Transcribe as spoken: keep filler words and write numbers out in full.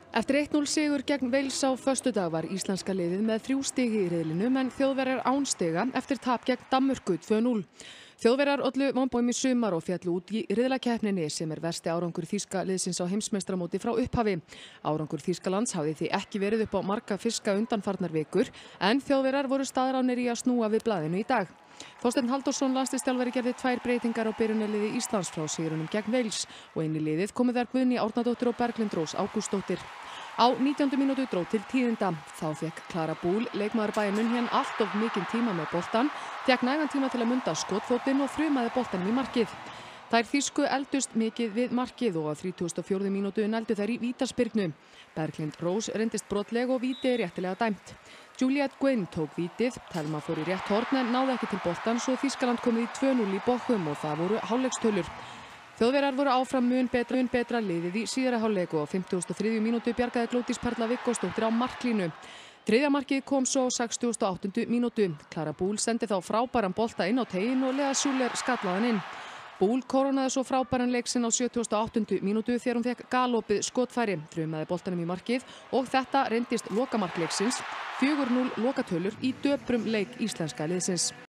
Eftir eitt núll sigur gegn Wales á föstudag var íslenska liðið með þrjú stig í riðlinum en Þjóðverjar án stiga eftir tap gegn Danmörku tvö núll. Þjóðverjar ollu vonbrigðum í sumar og féllu út í riðlakeppninni sem er versti árangur þýska liðsins á heimsmeistaramóti frá upphafi. Árangur Þýskalands hafði því ekki verið upp á marga fiska undanfarnar vikur en Þjóðverjar voru staðráðnir í að snúa við blaðinu í dag. Þorsteinn Halldórsson landsliðsþjálfari gerði tvær breytingar á byrjunarliði Íslands frá sigrinum gegn Wales og inn í liðið komu þær Guðný Árnadóttir og Berglind Rós Ágústsdóttir. Á nítjándu mínútu dró til tíðinda. Þá fékk Klara Búl, leikmaður Bayern München, allt of mikinn tíma með boltann, fékk nægan tíma til að munda skotfótinn og þrumaði boltanum í markið. Þær þýsku eldust mikið við markið og á þrítugasta og fjórðu mínútu nældu þær í vítaspyrnu. Berglind Rós reyndist brotleg og víti réttilega dæmt. Juliette Gouin tók vítið, Telma fór í rétt horn en náði ekki til boltans og Þýskaland komið í tvö núll í Bochum og það voru hálfleikstölur. Þjóðverjar voru áfram mun betra, mun betra liðið í síðari hálfleik og á fimmtugustu og þriðju mínútu bjargaði Glódís Perla Viggósdóttir á marklínu. Þriðja markið kom svo á sextugustu og áttundu mínútu. Klara Búl sendi þá frábæran bolta inn á teiginn og Lea Schuller skallaði hann inn. Búl kórónaði svo frábæran leik sinn á sjötugustu og áttundu mínútu þegar hún fékk galopið skotfæri, þrumaði boltanum í markið og þetta reyndist lokamark leiksins, fjögur núll lokatölur í döprum leik íslenska liðsins.